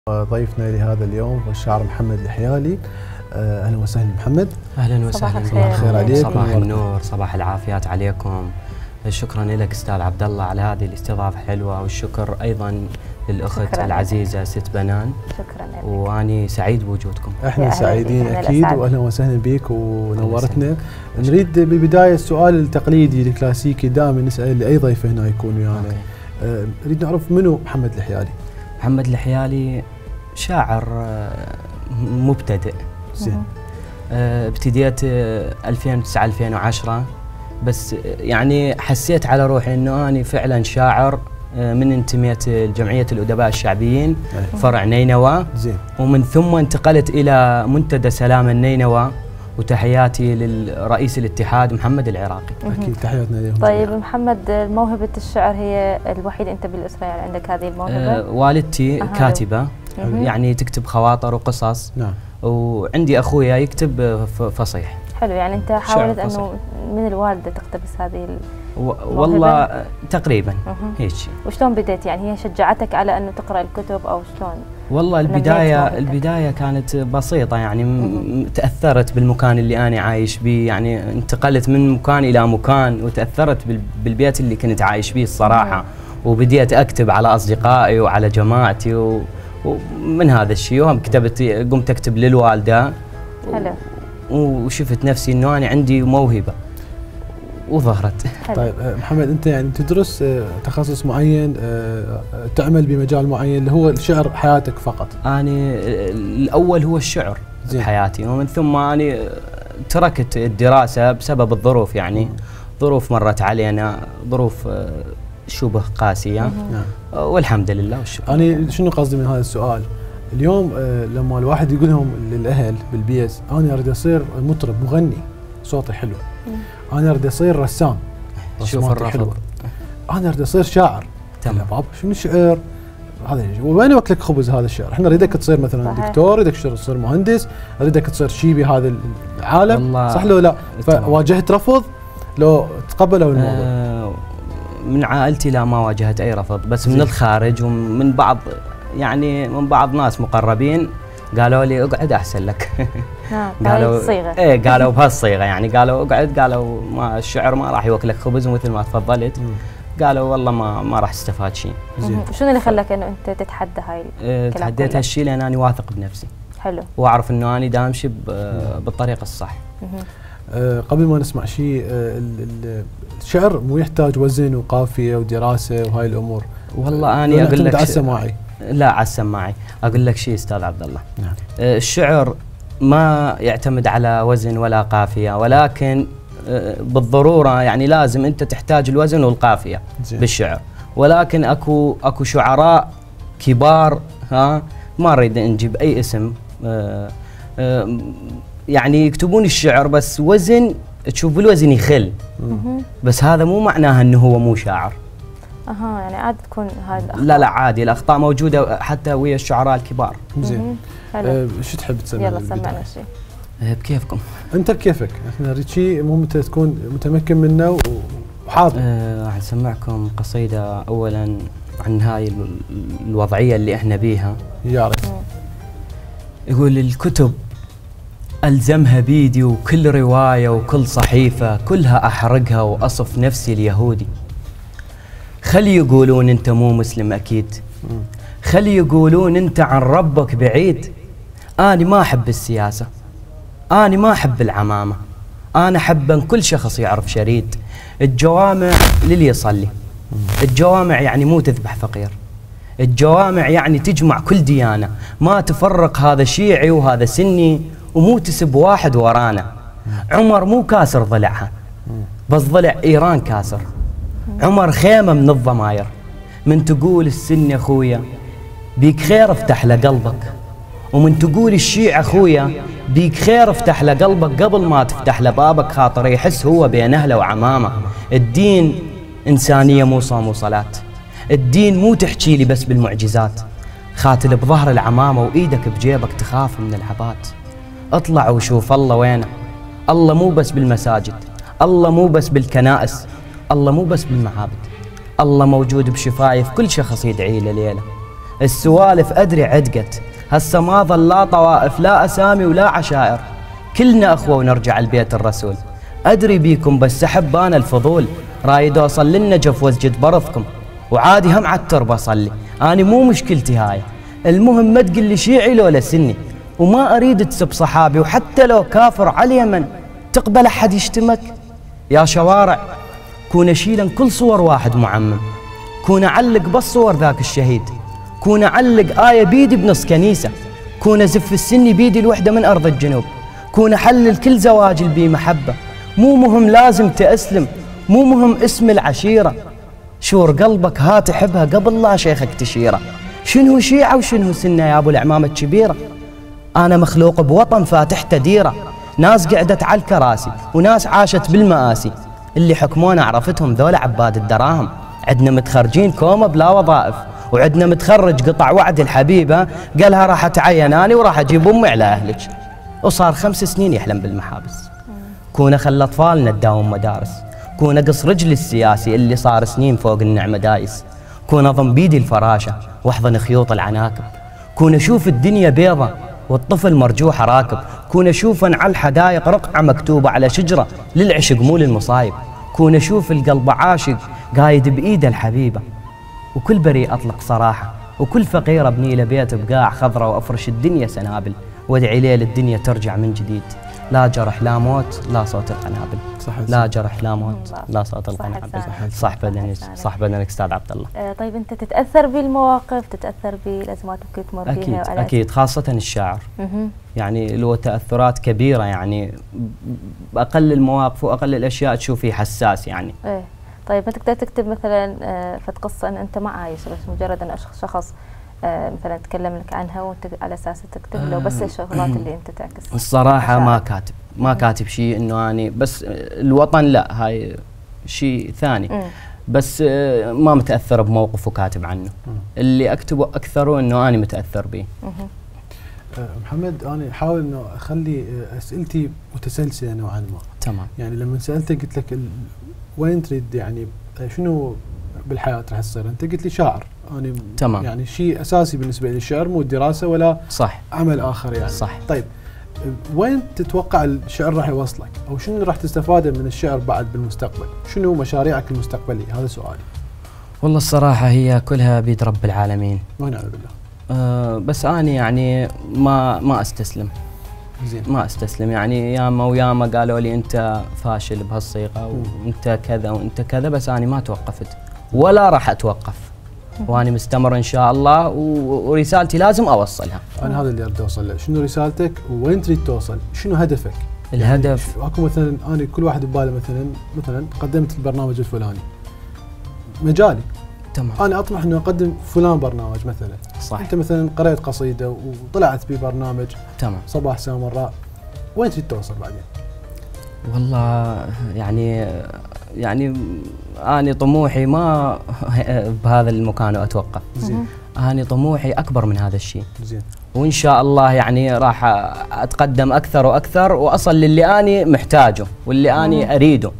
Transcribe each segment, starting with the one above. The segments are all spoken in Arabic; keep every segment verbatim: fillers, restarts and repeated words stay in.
ضيفنا لهذا اليوم هو الشاعر محمد الحيالي. اهلا وسهلا محمد. اهلا وسهلا. صباح الخير عليك. صباح النور، صباح العافيات عليكم. شكرا لك استاذ عبد الله على هذه الاستضافه الحلوه، والشكر ايضا للاخت العزيزه ست بنان. شكرا لك. واني سعيد بوجودكم. احنا سعيدين اكيد، واهلا وسهلا بك ونورتنا. نريد بالبدايه السؤال التقليدي الكلاسيكي دائما نسال لاي ضيف هنا يكون ويانا. يعني أه نريد نعرف منو محمد الحيالي. محمد الحيالي شاعر مبتدئ. زين. أه ابتديت ألفين وتسعة ألفين وعشرة، بس يعني حسيت على روحي انه اني فعلا شاعر من انتميت لجمعيه الادباء الشعبيين فرع نينوى. زين. ومن ثم انتقلت الى منتدى سلام النينوى، وتحياتي للرئيس الاتحاد محمد العراقي. اكيد تحياتنا لهم. طيب محمد، موهبه الشعر هي الوحيده انت بالاسره يعني عندك هذه الموهبه؟ أه والدتي أه كاتبه، يعني تكتب خواطر وقصص. نعم. وعندي اخويا يكتب فصيح. حلو، يعني انت حاولت انه من الوالده تقتبس هذه والله تقريبا هيك. وشلون بديت؟ يعني هي شجعتك على انه تقرا الكتب او شلون؟ والله البدايه البدايه كانت بسيطه، يعني تاثرت بالمكان اللي انا عايش به، يعني انتقلت من مكان الى مكان وتاثرت بالبيت اللي كنت عايش به الصراحه. وبديت اكتب على اصدقائي وعلى جماعتي و ومن هذا الشيء، وهم كتبت قمت اكتب للوالده. حلو. وشفت نفسي انه انا عندي موهبه وظهرت. طيب محمد، انت يعني تدرس تخصص معين، تعمل بمجال معين اللي هو الشعر حياتك فقط؟ انا الاول هو الشعر زي حياتي، ومن ثم انا تركت الدراسه بسبب الظروف، يعني ظروف مرت علينا، ظروف شبه قاسيه. نعم. والحمد لله والشكر. انا شنو قصدي من هذا السؤال؟ اليوم لما الواحد يقول لهم للاهل بالبيت انا اريد اصير مطرب مغني صوتي حلو، انا اريد اصير رسام شوف الرفض، انا اريد اصير شاعر. تمام بابا شنو الشعر؟ هذا وين واكلك خبز هذا الشعر؟ احنا نريدك تصير مثلا دكتور، نريدك تصير مهندس، نريدك تصير شيء بهذا العالم، صح لو لا؟ فواجهت رفض لو تقبلوا الموضوع؟ آه من عائلتي لا، ما واجهت اي رفض، بس من الخارج ومن بعض يعني من بعض ناس مقربين قالوا لي اقعد احسن لك. قالوا الصيغه ايه قالوا بهالصيغه، يعني قالوا اقعد، قالوا ما الشعر ما راح يوكلك خبز، ومثل ما تفضلت قالوا والله ما ما راح تستفاد شيء. شنو اللي خلاك انه انت تتحدى هاي الكلام؟ تحديت هالشيء لان انا واثق بنفسي. حلو. واعرف انه انا دا امشي بالطريق الصح. أه قبل ما نسمع شيء، أه الشعر مو يحتاج وزن وقافيه ودراسه وهاي الامور؟ والله انا اقول لك على السماعي. لا على السماعي. اقول لك شيء استاذ عبد الله. نعم. أه الشعر ما يعتمد على وزن ولا قافيه، ولكن أه بالضروره يعني لازم انت تحتاج الوزن والقافيه زي. بالشعر، ولكن اكو اكو شعراء كبار، ها ما نريد نجيب اي اسم، أه أه يعني يكتبون الشعر بس وزن، تشوف الوزن يخل، بس هذا مو معناها انه هو مو شاعر. اها يعني عادي تكون هاي الاخطاء؟ لا لا عادي، الاخطاء موجوده حتى ويا الشعراء الكبار. زين. أه شو تحب تسمع؟ يلا سمعنا شيء. أه بكيفكم. انت بكيفك، احنا نريد شيء مو انت تكون متمكن منه وحاضر. أه راح اسمعكم قصيده اولا عن هاي الوضعيه اللي احنا بيها. يا ريت. يقول الكتب ألزمها بيدي، وكل رواية وكل صحيفة كلها أحرقها وأصف نفسي اليهودي. خلي يقولون أنت مو مسلم أكيد، خلي يقولون أنت عن ربك بعيد. أنا ما أحب السياسة، أنا ما أحب العمامة، أنا أحب أن كل شخص يعرف شريد. الجوامع للي يصلي، الجوامع يعني مو تذبح فقير، الجوامع يعني تجمع كل ديانة، ما تفرق هذا شيعي وهذا سني، ومو تسب واحد ورانا. عمر مو كاسر ضلعها، بس ضلع إيران كاسر. عمر خيمة من الضماير، من تقول السني أخويا بيك خير افتح له قلبك، ومن تقول الشيعة أخويا بيك خير افتح له قلبك قبل ما تفتح له بابك، خاطر يحس هو بين أهله وعمامه. الدين إنسانية مو صوم وصلاة، الدين مو تحكي لي بس بالمعجزات، خاتل بظهر العمامة وإيدك بجيبك تخاف من العبات. اطلع وشوف الله وينه، الله مو بس بالمساجد، الله مو بس بالكنائس، الله مو بس بالمعابد، الله موجود بشفايف كل شخص يدعي له ليله. السوالف أدري عدقت، هسه ما ظل لا طوائف لا أسامي ولا عشائر، كلنا أخوة ونرجع لبيت الرسول. أدري بيكم بس أحب أنا الفضول، رايد أوصل للنجف واسجد برضكم، وعادي هم على التربة صلي، أنا مو مشكلتي هاي، المهم ما تقول لي شيعي لو لسني، وما أريد تسب صحابي، وحتى لو كافر على اليمن تقبل أحد يشتمك؟ يا شوارع كون أشيلا كل صور واحد معمم، كون أعلق بس صور ذاك الشهيد، كون أعلق آية بيدي بنص كنيسة، كون أزف السني بيدي الوحدة من أرض الجنوب، كون أحلل كل زواج البي محبة، مو مهم لازم تأسلم، مو مهم اسم العشيرة، شور قلبك ها تحبها قبل لا شيخك تشيره، شنو شيعة وشنو سنة يا أبو العمامة الكبيرة؟ أنا مخلوق بوطن فاتح تديرة، ناس قعدت على الكراسي وناس عاشت بالمآسي، اللي حكمونا عرفتهم ذولا عباد الدراهم، عندنا متخرجين كومة بلا وظائف، وعندنا متخرج قطع وعد الحبيبة قالها راح أتعين أنا وراح أجيب أمي على أهلك، وصار خمس سنين يحلم بالمحابس. كون خلى أطفالنا تداوم مدارس، كون أقص رجلي السياسي اللي صار سنين فوق النعمة دايس، كون أضم بيدي الفراشة واحضن خيوط العناكب، كون أشوف الدنيا بيضة والطفل مرجوح راكب، كون أشوف على الحدايق رقعة مكتوبة على شجرة للعشق مو للمصايب، كون أشوف القلب عاشق قايد بإيده الحبيبة، وكل بريء أطلق صراحة، وكل فقير أبني له بيت بقاع خضرة وأفرش الدنيا سنابل، وادعي ليه للدنيا ترجع من جديد، لا جرح لا موت لا صوت القنابل. صح لا جرح لا موت لا صوت القنابل. صح بدنك صح بدنك استاذ عبد الله. آه طيب انت تتاثر بالمواقف، تتاثر بالازمات اللي تمر فيها؟ اكيد اكيد، خاصه الشاعر يعني له تاثرات كبيره، يعني باقل المواقف واقل الاشياء تشوفيه حساس يعني. ايه طيب ما تقدر تكتب مثلا آه فت قصه ان انت ما عايش، بس مجرد ان شخص آه مثلا تكلم لك عنها وانت على اساس تكتب له بس الشغلات اللي انت تعكس؟ الصراحه ما كاتب ما كاتب شيء انه اني بس الوطن، لا هاي شيء ثاني. مم. بس ما متاثر بموقف وكاتب عنه. مم. اللي اكتبه اكثر انه اني متاثر به. أه محمد انا احاول انه اخلي اسئلتي متسلسله نوعا ما. تمام. يعني لما سالتك قلت لك وين تريد يعني شنو بالحياه راح تصير؟ انت قلت لي شاعر. انا تمام. يعني شيء اساسي بالنسبه لي الشعر، مو الدراسه ولا صح عمل اخر يعني. صح. طيب وين تتوقع الشعر راح يوصلك، او شنو راح تستفاده من الشعر بعد بالمستقبل؟ شنو مشاريعك المستقبليه؟ هذا سؤالي. والله الصراحه هي كلها بيد رب العالمين. ونعم بالله. أه بس انا يعني ما ما استسلم. زين. ما استسلم يعني، ياما وياما قالوا لي انت فاشل بهالصيغه وانت كذا وانت كذا، بس انا ما توقفت ولا راح اتوقف، واني مستمر ان شاء الله، ورسالتي لازم اوصلها. انا هذا اللي اريد اوصل له، شنو رسالتك وين تريد توصل؟ شنو هدفك؟ الهدف يعني اكو مثلا انا كل واحد بباله مثلا مثلا قدمت البرنامج الفلاني مجالي، تمام، انا اطمح انه اقدم فلان برنامج مثلا. صح. انت مثلا قرأت قصيده وطلعت ببرنامج، تمام، صباح سامراء، وين تريد توصل بعدين؟ والله يعني يعني أنا طموحي ما بهذا المكان وأتوقف. زين. أنا طموحي أكبر من هذا الشيء. زين. وإن شاء الله يعني راح أتقدم أكثر وأكثر وأصل للي أنا محتاجه واللي أنا أريده.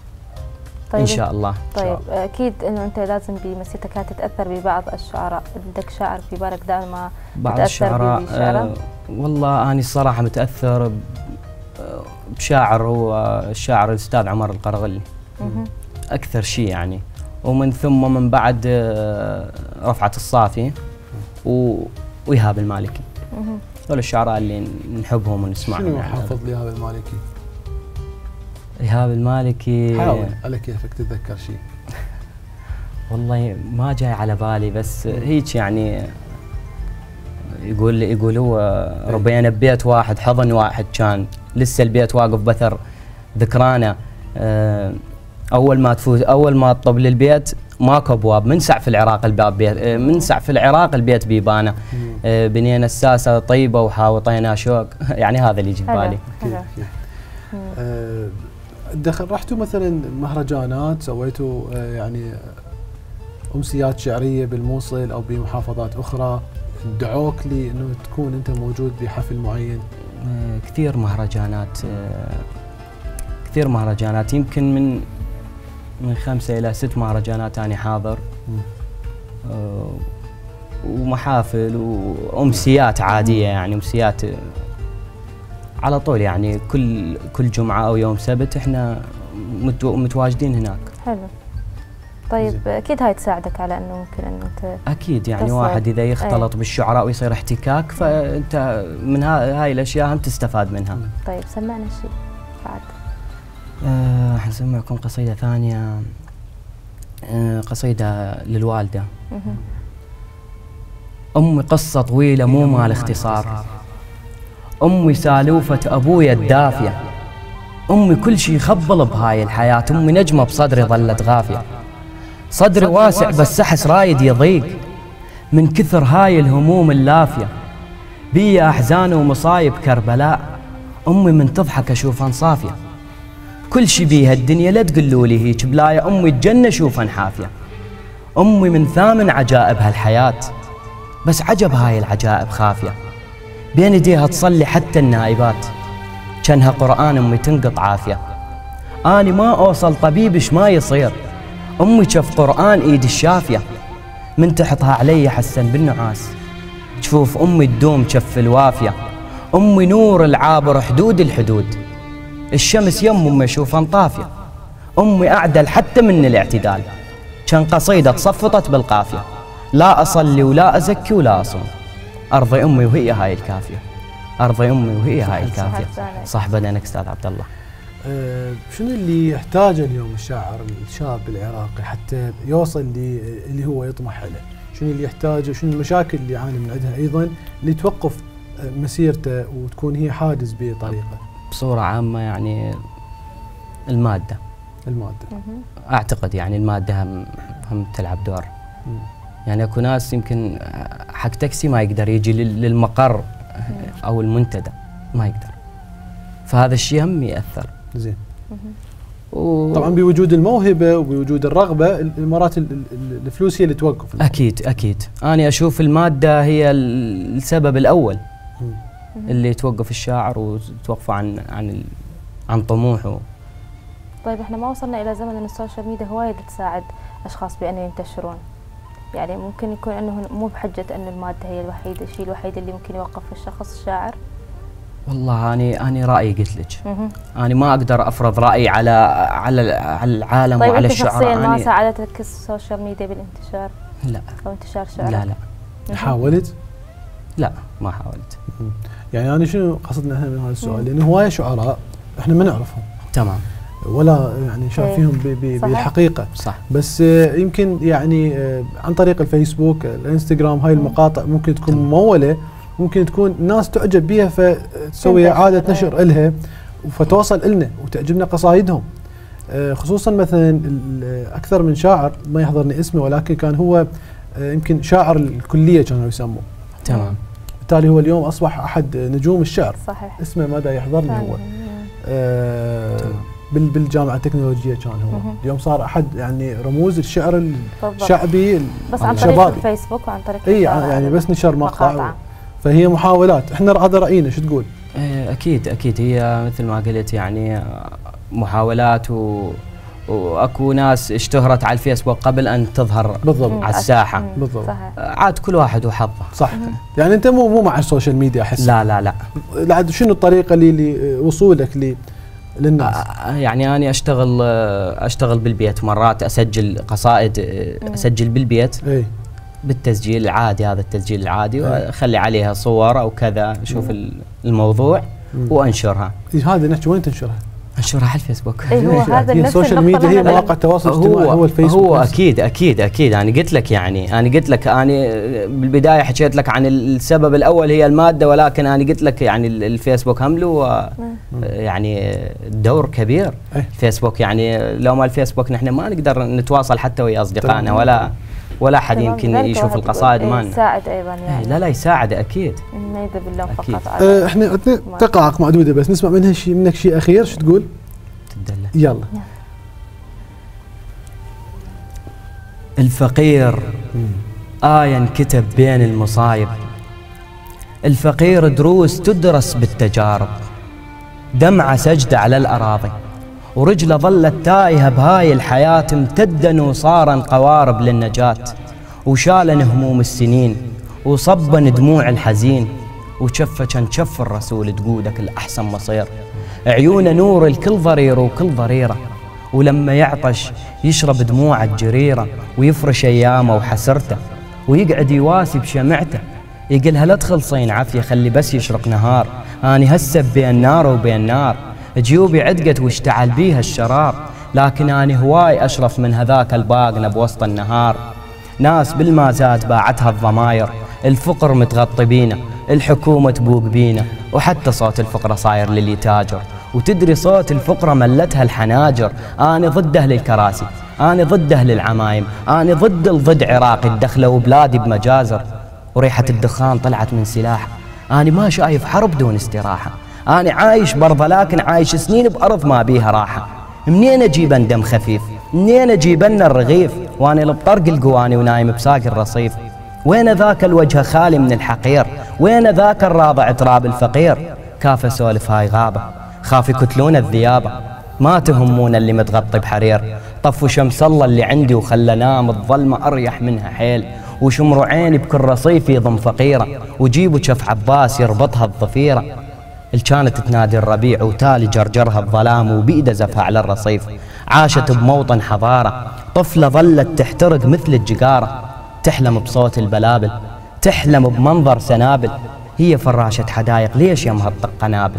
طيب إن شاء الله. طيب أكيد إنه أنت لازم بمسيرتك لا تتأثر ببعض الشعراء، عندك شاعر في بالك دائما بعض الشعراء؟ أه والله أنا الصراحة متأثر بشاعر هو الشاعر الأستاذ عمر القرغلي أكثر شيء يعني، ومن ثم من بعد رفعت الصافي وإيهاب المالكي. هذول الشعراء اللي نحبهم ونسمعهم. شنو حافظ لي إيهاب المالكي؟ إيهاب المالكي حاول على كيفك تتذكر شيء. والله ما جاي على بالي، بس هيك يعني يقول يقول هو ربينا ببيت واحد حضن واحد، كان لسه البيت واقف بثر ذكرانا. اول ما تفوز اول ما تطب للبيت ماكو ابواب، من سعف العراق الباب بيت، من سعف العراق البيت بيبانه، بنينا الساسه طيبه وحاوطينا شوق. يعني هذا اللي يجي ببالي. أه دخل رحتوا مثلا مهرجانات، سويتوا أه يعني امسيات شعريه بالموصل او بمحافظات اخرى، دعوك لي انه تكون انت موجود بحفل معين؟ أه كثير مهرجانات، أه كثير مهرجانات، يمكن من من خمسة إلى ست مهرجانات أنا حاضر. أه ومحافل وأمسيات عادية، يعني أمسيات على طول، يعني كل كل جمعة أو يوم سبت إحنا متواجدين هناك. حلو. طيب أكيد هاي تساعدك على أنه ممكن أن أنت أكيد يعني واحد إذا يختلط أي. بالشعراء ويصير احتكاك، فأنت من هاي الأشياء هم تستفاد منها. طيب سمعنا شيء بعد. أه حنسمعكم قصيدة ثانية، أه قصيدة للوالدة. أمي قصة طويلة مو مال اختصار، أمي سالوفة أبويا الدافية، أمي كل شي خبل بهاي الحياة، أمي نجمة بصدري ظلت غافية، صدري واسع بس أحس رايد يضيق من كثر هاي الهموم اللافية، بيا أحزان ومصايب كربلاء، أمي من تضحك أشوفها صافية، كل شي بيها الدنيا لا تقولوا لي هيك بلايا، أمي الجنة شوفها حافية، أمي من ثامن عجائب هالحياة، بس عجب هاي العجائب خافية، بين ايديها تصلي حتى النائبات، كانها قرآن أمي تنقط عافية، أني ما أوصل طبيبش ما يصير، أمي شف قرآن إيد الشافية، من تحطها علي حسن بالنعاس، تشوف أمي تدوم شف الوافية، أمي نور العابر حدود الحدود، الشمس يم أمي أشوفها طافية، أمي أعدل حتى من الاعتدال، كان قصيدة تصفطت بالقافية، لا أصلي ولا أزكي ولا أصوم، أرضي أمي وهي هاي الكافية، أرضي أمي وهي هاي الكافية. صح بدنك أستاذ عبد الله. أه شنو اللي يحتاجه اليوم الشاعر الشاب العراقي حتى يوصل اللي هو يطمح له؟ شنو اللي يحتاجه؟ شنو المشاكل اللي يعاني من عندها أيضا اللي توقف مسيرته وتكون هي حاجز بطريقه؟ بصورة عامة يعني المادة. المادة. أعتقد يعني المادة هم هم تلعب دور. مم. يعني اكو ناس يمكن حق تاكسي ما يقدر يجي للمقر او المنتدى، ما يقدر، فهذا الشيء هم ياثر. زين. و... طبعا بوجود الموهبه وبوجود الرغبه، مرات الفلوس هي اللي توقف. اكيد اكيد، انا اشوف الماده هي السبب الاول مم. اللي توقف الشاعر وتوقفه عن عن عن طموحه. طيب احنا ما وصلنا الى زمن ان السوشيال ميديا هوايه تساعد اشخاص بان ينتشرون، يعني ممكن يكون انه مو بحجه ان الماده هي الوحيده الشيء الوحيد اللي ممكن يوقف الشخص الشاعر؟ والله اني اني رايي قلت لك، انا ما اقدر افرض رايي على على على العالم طيب وعلى الشعراء. طيب انت شخصيا ما ساعدتك السوشيال ميديا بالانتشار؟ لا. او انتشار شعرك؟ لا لا. حاولت؟ لا ما حاولت. يعني انا شنو قصدنا احنا من هذا السؤال؟ لانه هوايه شعراء احنا ما نعرفهم. تمام. ولا يعني شايفيهم بالحقيقه. صح. بس يمكن يعني عن طريق الفيسبوك الانستغرام هاي المقاطع ممكن تكون مموله، ممكن تكون الناس تعجب بها فتسوي اعاده نشر الها فتوصل النا وتعجبنا قصايدهم. خصوصا مثلا اكثر من شاعر ما يحضرني اسمه، ولكن كان هو يمكن شاعر الكليه كانوا يسموه. تمام. بالتالي هو اليوم اصبح احد نجوم الشعر. صحيح. اسمه ما دا يحضرني هو. آه بالجامعه التكنولوجيه كان هو. مم. اليوم صار احد يعني رموز الشعر الشعبي بس عن طريق الفيسبوك وعن طريق اي يعني بس نشر مقطع. فهي محاولات، احنا هذا راينا، شو تقول؟ اكيد اكيد، هي مثل ما قلت يعني محاولات و واكو ناس اشتهرت على الفيسبوك قبل ان تظهر بالضبط على الساحه. بالضبط. عاد كل واحد وحظه. صح. يعني انت مو مو مع السوشيال ميديا احس؟ لا لا لا. لا شنو الطريقه اللي وصولك لي للناس؟ يعني أنا أشتغل أشتغل بالبيت، مرات أسجل قصائد أسجل بالبيت. أي. بالتسجيل العادي، هذا التسجيل العادي، وأخلي عليها صور أو كذا، أشوف الموضوع وأنشرها. هذا نحكي وين تنشرها؟ انشرها على الفيسبوك. اي هو هذا نفس السوشيال ميديا هي مواقع التواصل الاجتماعي، هو الفيسبوك. هو اكيد اكيد اكيد، انا قلت لك يعني انا قلت لك انا بالبدايه حكيت لك عن السبب الاول هي الماده، ولكن انا قلت لك يعني الفيسبوك هم له يعني دور كبير. الفيسبوك يعني لو ما الفيسبوك نحن ما نقدر نتواصل حتى ويا اصدقائنا، ولا ولا حد يمكن يشوف القصائد مان. يساعد ايضا يعني. لا لا يساعد اكيد. ما يذهب باللوم فقط على اه احنا دقائق معدوده بس نسمع منها شيء، منك شيء اخير، شو تقول؟ تدلع. يلا. الفقير آية انكتب بين المصايب، الفقير دروس تدرس بالتجارب، دمعة سجدة على الأراضي ورجله ظلت تايهة بهاي الحياة، امتدا وصارا قوارب للنجاة، وشالن هموم السنين وصبن دموع الحزين، وشفه كان شف الرسول تقودك الأحسن مصير، عيونه نور الكل ضرير وكل ضريرة، ولما يعطش يشرب دموع الجريرة ويفرش أيامه وحسرته ويقعد يواسي بشمعته، يقلها لا تخلصين عافية خلي بس يشرق نهار، أني هسه بين نار وبين نار، جيوبي عدقت واشتعل بيها الشرار، لكن أني هواي أشرف من هذاك الباقنة بوسط النهار. ناس بالمازاد باعتها الضماير، الفقر متغطي بينا، الحكومة تبوق بينا، وحتى صوت الفقرة صاير للي تاجر، وتدري صوت الفقرة ملتها الحناجر. أنا ضد أهل الكراسي، أنا ضد أهل العمايم، أنا ضد الضد عراقي الدخلة وبلادي بمجازر، وريحة الدخان طلعت من سلاح. أنا ما شايف حرب دون استراحة، أنا عايش برضه لكن عايش سنين بأرض ما بيها راحة. منين أجيب دم خفيف؟ منين أجيب لنا الرغيف؟ وأنا لبطرق القواني ونايم بساق الرصيف. وين ذاك الوجه خالي من الحقير؟ وين ذاك الراضع تراب الفقير؟ كاف اسولف هاي غابة، خاف يكتلون الذيابة، ما تهمون اللي متغطي بحرير. طفوا شمس الله اللي عندي وخلى نام الظلمة أريح منها حيل، وشمروا عيني بكل رصيف يضم فقيرة، وجيبوا شف عباس يربطها الضفيرة. الكانت تنادي الربيع وتالي جرجرها الظلام وبيده زفها على الرصيف. عاشت بموطن حضارة، طفلة ظلت تحترق مثل الجقارة، تحلم بصوت البلابل، تحلم بمنظر سنابل. هي فراشة حدايق ليش يمها تطق قنابل؟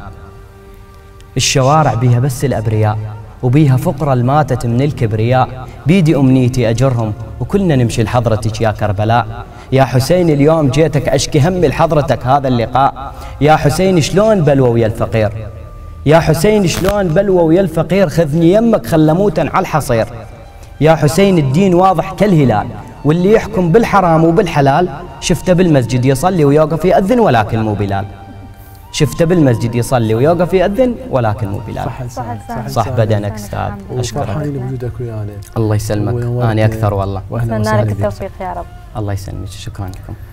الشوارع بيها بس الأبرياء، وبيها فقرة الماتت من الكبرياء. بيدي أمنيتي أجرهم وكلنا نمشي لحضرتك يا كربلاء. يا حسين اليوم جيتك أشكي همي لحضرتك هذا اللقاء. يا حسين شلون بلوى ويا الفقير؟ يا حسين شلون بلوى ويا الفقير؟ خذني يمك خل موتا على الحصير. يا حسين الدين واضح كالهلال، واللي يحكم بالحرام وبالحلال شفته بالمسجد يصلي ويوقف يأذن ولكن مو بلال. شفته بالمسجد يصلي ويوقف يأذن ولكن مو بلال. صح صح صح, صح بدنك استاذ، اشكرك. وفرحانين بوجودك ويانا. الله يسلمك، انا اكثر والله. اتمنى لك التوفيق يا رب. الله يسلمك، شكرا لكم.